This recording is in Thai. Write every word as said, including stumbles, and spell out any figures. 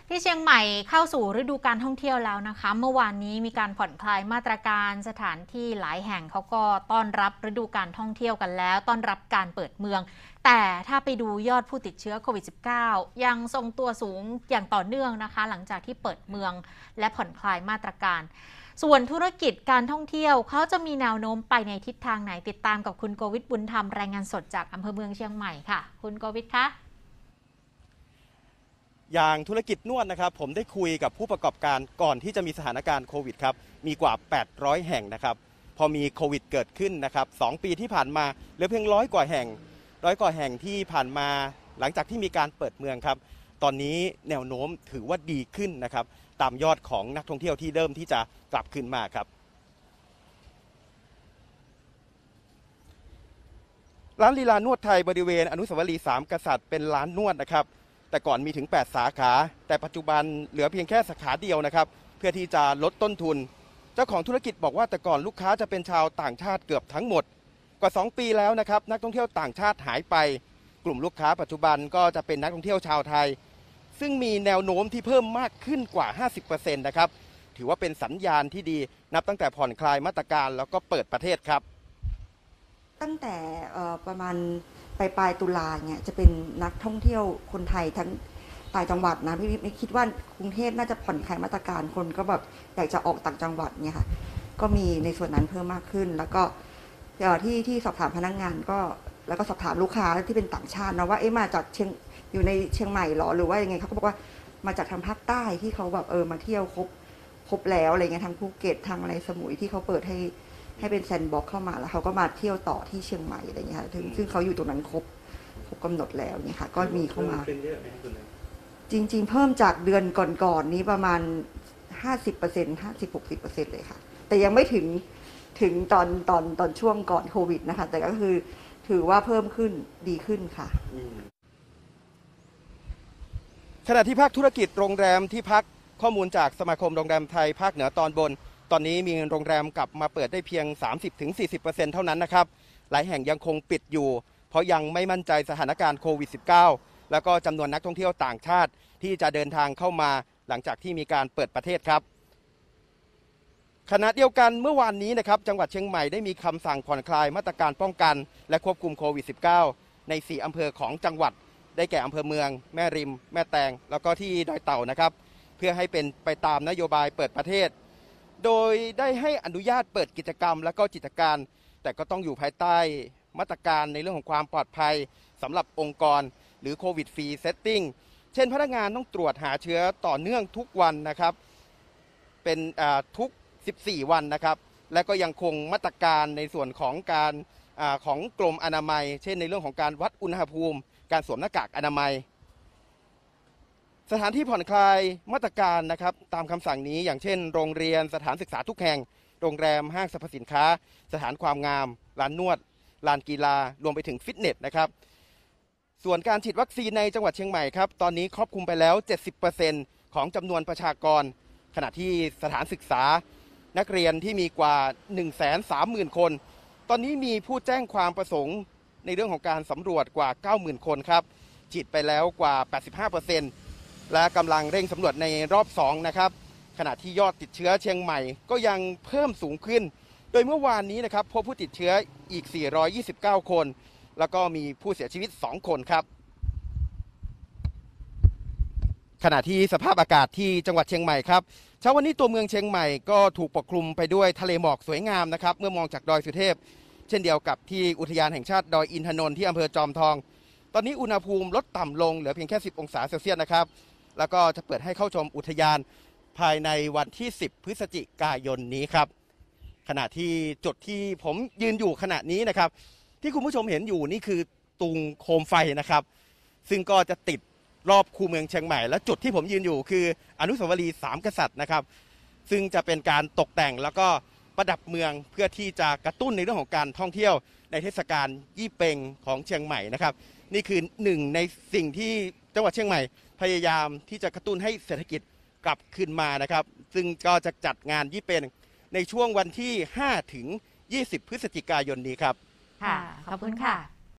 ที่เชียงใหม่เข้าสู่ฤดูการท่องเที่ยวแล้วนะคะเมื่อวานนี้มีการผ่อนคลายมาตรการสถานที่หลายแห่งเขาก็ต้อนรับฤดูการท่องเที่ยวกันแล้วต้อนรับการเปิดเมืองแต่ถ้าไปดูยอดผู้ติดเชื้อโควิด สิบเก้า ยังทรงตัวสูงอย่างต่อเนื่องนะคะหลังจากที่เปิดเมืองและผ่อนคลายมาตรการส่วนธุรกิจการท่องเที่ยวเขาจะมีแนวโน้มไปในทิศทางไหนติดตามกับคุณโกวิทบุญธรรมรายงานสดจากอำเภอเมืองเชียงใหม่ค่ะคุณโกวิทคะอย่างธุรกิจนวดนะครับผมได้คุยกับผู้ประกอบการก่อนที่จะมีสถานการณ์โควิดครับมีกว่าแปดร้อยแห่งนะครับพอมีโควิดเกิดขึ้นนะครับสองปีที่ผ่านมาเหลือเพียงร้อยกว่าแห่งร้อยกว่าแห่งที่ผ่านมาหลังจากที่มีการเปิดเมืองครับตอนนี้แนวโน้มถือว่าดีขึ้นนะครับตามยอดของนักท่องเที่ยวที่เริ่มที่จะกลับคืนมาครับร้านลีลานวดไทยบริเวณอนุสาวรีย์สามกษัตริย์เป็นร้านนวดนะครับแต่ก่อนมีถึงแปดสาขาแต่ปัจจุบันเหลือเพียงแค่สาขาเดียวนะครับเพื่อที่จะลดต้นทุนเจ้าของธุรกิจบอกว่าแต่ก่อนลูกค้าจะเป็นชาวต่างชาติเกือบทั้งหมดกว่าสองปีแล้วนะครับนักท่องเที่ยวต่างชาติหายไปกลุ่มลูกค้าปัจจุบันก็จะเป็นนักท่องเที่ยวชาวไทยซึ่งมีแนวโน้มที่เพิ่มมากขึ้นกว่า ห้าสิบเปอร์เซ็นต์ นะครับถือว่าเป็นสัญญาณที่ดีนับตั้งแต่ผ่อนคลายมาตรการแล้วก็เปิดประเทศครับตั้งแต่ประมาณปลายปลายตุลาเนี่ยจะเป็นนักท่องเที่ยวคนไทยทั้งต่างจังหวัดนะพี่ไม่คิดว่ากรุงเทพน่าจะผ่อนคลายมาตรการคนก็แบบอยากจะออกต่างจังหวัดเนี่ยค่ะก็มีในส่วนนั้นเพิ่มมากขึ้นแล้วก็ที่ที่สอบถามพนักงานก็แล้วก็สอบถามลูกค้าที่เป็นต่างชาตินะว่าเอ๊ะมาจากเชียงอยู่ในเชียงใหม่หรอหรือว่ายังไงเขาก็บอกว่ามาจากทางภาคใต้ที่เขาแบบเออมาเที่ยวครบครบแล้วอะไรเงี้ยทางภูเก็ตทางอะไรสมุยที่เขาเปิดให้ให้เป็นแซนด์บ็อกซ์เข้ามาแล้วเขาก็มาเที่ยวต่อที่เชียงใหม่อะไรเงี้ยซึ่งเขาอยู่ตรงนั้นครบครบกำหนดแล้วเนี่ยค่ะก็มีเข้ามาจริงๆเพิ่มจากเดือนก่อนๆนี้ประมาณ ห้าสิบเปอร์เซ็นต์ ห้าสิบ หกสิบเปอร์เซ็นต์ เลยค่ะแต่ยังไม่ถึงถึงตอนตอนตอนช่วงก่อนโควิดนะคะแต่ก็คือถือว่าเพิ่มขึ้นดีขึ้นค่ะขณะที่ภาคธุรกิจโรงแรมที่พักข้อมูลจากสมาคมโรงแรมไทยภาคเหนือตอนบนตอนนี้มีโรงแรมกลับมาเปิดได้เพียง สามสิบถึงสี่สิบเปอร์เซ็นต์ เท่านั้นนะครับหลายแห่งยังคงปิดอยู่เพราะยังไม่มั่นใจสถานการณ์โควิด สิบเก้า แล้วก็จำนวนนักท่องเที่ยวต่างชาติที่จะเดินทางเข้ามาหลังจากที่มีการเปิดประเทศครับขณะเดียวกันเมื่อวานนี้นะครับจังหวัดเชียงใหม่ได้มีคำสั่งผ่อนคลายมาตรการป้องกันและควบคุมโควิด สิบเก้า ในสี่อำเภอของจังหวัดได้แก่อำเภอเมืองแม่ริมแม่แตงแล้วก็ที่ดอยเต่านะครับเพื่อให้เป็นไปตามนโยบายเปิดประเทศโดยได้ให้อนุญาตเปิดกิจกรรมและก็กิจการแต่ก็ต้องอยู่ภายใต้มาตรการในเรื่องของความปลอดภัยสำหรับองค์กรหรือโควิดฟรีเซตติ้งเช่นพนักงานต้องตรวจหาเชื้อต่อเนื่องทุกวันนะครับเป็นทุกสิบสี่วันนะครับและก็ยังคงมาตรการในส่วนของการอของกรมอนามัยเช่นในเรื่องของการวัดอุณหภูมิการสวมหน้ากากอนามัยสถานที่ผ่อนคลายมาตรการนะครับตามคำสั่งนี้อย่างเช่นโรงเรียนสถานศึกษาทุกแห่งโรงแรมห้างสรรพสินค้าสถานความงามร้านนวดลานกีฬารวมไปถึงฟิตเนสนะครับส่วนการฉีดวัคซีนในจังหวัดเชียงใหม่ครับตอนนี้ครอบคลุมไปแล้ว เจ็ดสิบเปอร์เซ็นต์ ของจำนวนประชากรขณะที่สถานศึกษานักเรียนที่มีกว่า หนึ่งแสนสามหมื่น คนตอนนี้มีผู้แจ้งความประสงค์ในเรื่องของการสำรวจกว่า เก้าหมื่น คนครับฉีดไปแล้วกว่า แปดสิบห้าเปอร์เซ็นต์ และกำลังเร่งสำรวจในรอบสองนะครับขณะที่ยอดติดเชื้อเชียงใหม่ก็ยังเพิ่มสูงขึ้นโดยเมื่อวานนี้นะครับพบผู้ติดเชื้ออีกสี่ร้อยยี่สิบเก้าคนแล้วก็มีผู้เสียชีวิตสองคนครับขณะที่สภาพอากาศที่จังหวัดเชียงใหม่ครับเช้าวันนี้ตัวเมืองเชียงใหม่ก็ถูกปกคลุมไปด้วยทะเลหมอกสวยงามนะครับเมื่อมองจากดอยสุเทพเช่นเดียวกับที่อุทยานแห่งชาติดอยอินทนนท์ที่อำเภอจอมทองตอนนี้อุณหภูมิลดต่ำลงเหลือเพียงแค่สิบองศาเซลเซียสนะครับแล้วก็จะเปิดให้เข้าชมอุทยานภายในวันที่สิบพฤศจิกายนนี้ครับขณะที่จุดที่ผมยืนอยู่ขณะนี้นะครับที่คุณผู้ชมเห็นอยู่นี่คือตุงโคมไฟนะครับซึ่งก็จะติดรอบคูเมืองเชียงใหม่และจุดที่ผมยืนอยู่คืออนุสาวรีย์สามกษัตริย์นะครับซึ่งจะเป็นการตกแต่งแล้วก็ประดับเมืองเพื่อที่จะกระตุ้นในเรื่องของการท่องเที่ยวในเทศกาลยี่เป็งของเชียงใหม่นะครับนี่คือหนึ่งในสิ่งที่จังหวัดเชียงใหม่พยายามที่จะกระตุ้นให้เศรษฐกิจกลับขึ้นมานะครับซึ่งก็จะจัดงานยี่เป็งในช่วงวันที่ห้าถึงยี่สิบพฤศจิกายนนี้ครับค่ะขอบคุณค่ะ